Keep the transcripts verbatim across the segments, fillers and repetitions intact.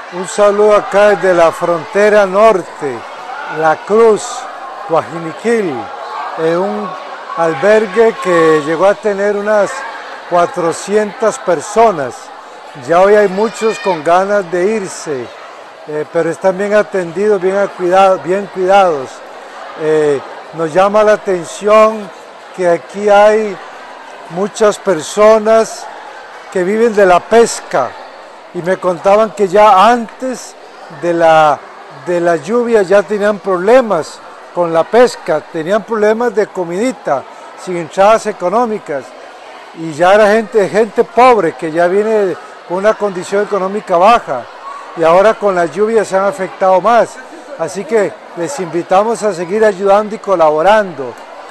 Un saludo acá desde la frontera norte, La Cruz, Guajiniquil, eh, un albergue que llegó a tener unas cuatrocientas personas. Ya hoy hay muchos con ganas de irse, eh, pero están bien atendidos, bien, cuidado, bien cuidados. Eh, nos llama la atención que aquí hay muchas personas que viven de la pesca y me contaban que ya antes de la, de la lluvia ya tenían problemas con la pesca, tenían problemas de comidita, sin entradas económicas, y ya era gente, gente pobre que ya viene con una condición económica baja, y ahora con la lluvia se han afectado más, así que les invitamos a seguir ayudando y colaborando.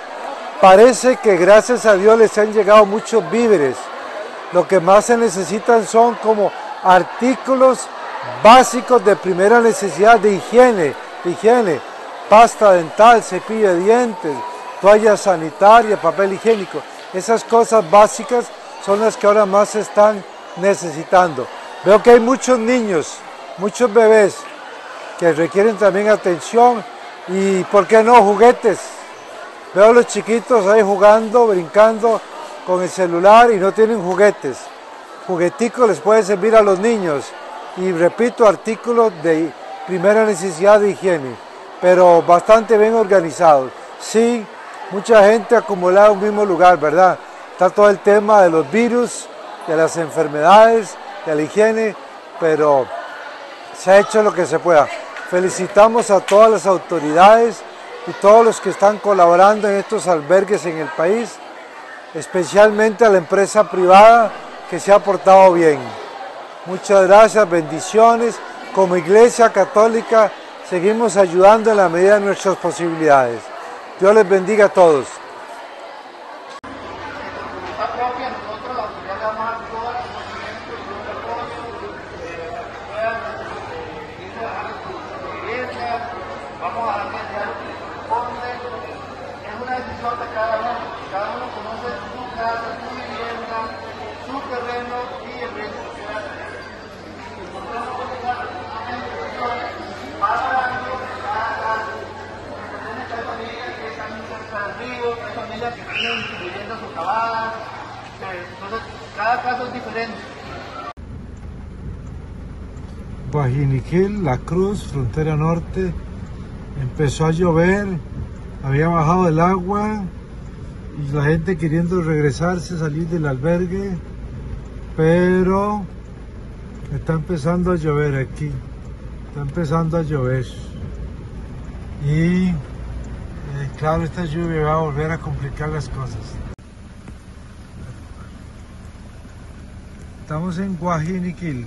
Parece que gracias a Dios les han llegado muchos víveres, lo que más se necesitan son como artículos básicos de primera necesidad de higiene, de higiene, pasta dental, cepillo de dientes, toalla sanitaria, papel higiénico. Esas cosas básicas son las que ahora más se están necesitando. Veo que hay muchos niños, muchos bebés que requieren también atención y, ¿por qué no, juguetes? Veo a los chiquitos ahí jugando, brincando con el celular y no tienen juguetes. Jugueticos les puede servir a los niños y, repito, artículos de primera necesidad de higiene, pero bastante bien organizados. Sí, mucha gente acumulada en un mismo lugar, ¿verdad? Está todo el tema de los virus, de las enfermedades, de la higiene, pero se ha hecho lo que se pueda. Felicitamos a todas las autoridades y todos los que están colaborando en estos albergues en el país, especialmente a la empresa privada que se ha portado bien. Muchas gracias, bendiciones. Como Iglesia Católica seguimos ayudando en la medida de nuestras posibilidades. Dios les bendiga a todos. Vamos a darle responde, es una decisión de cada uno, cada uno conoce su casa, su vivienda, su terreno y el riesgo que hace. Nosotros vamos a dar pagando cada casa. Hay familias que están cerca del río, hay familias que tienen su vivienda socavada, entonces cada caso es diferente. Guajiniquil, La Cruz, frontera norte. Empezó a llover, había bajado el agua y la gente queriendo regresarse, salir del albergue, pero está empezando a llover aquí, está empezando a llover y eh, claro, esta lluvia va a volver a complicar las cosas. Estamos en Guajiniquil.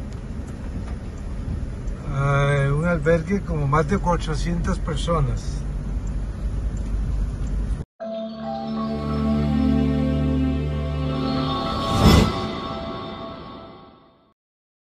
Un albergue como más de cuatrocientas personas.